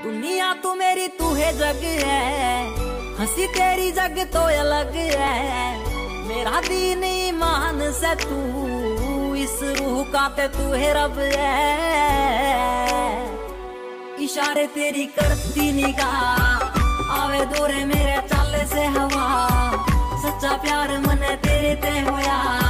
दुनिया तू मेरी तू है जग है, हंसी तेरी जग तो अलग है। मेरा दीन ईमान से तू, इस रूह का ते तू है रब है। इशारे तेरी करती निगाह, आवे दूरे मेरे चाले से हवा। सच्चा प्यार मने तेरे ते होया,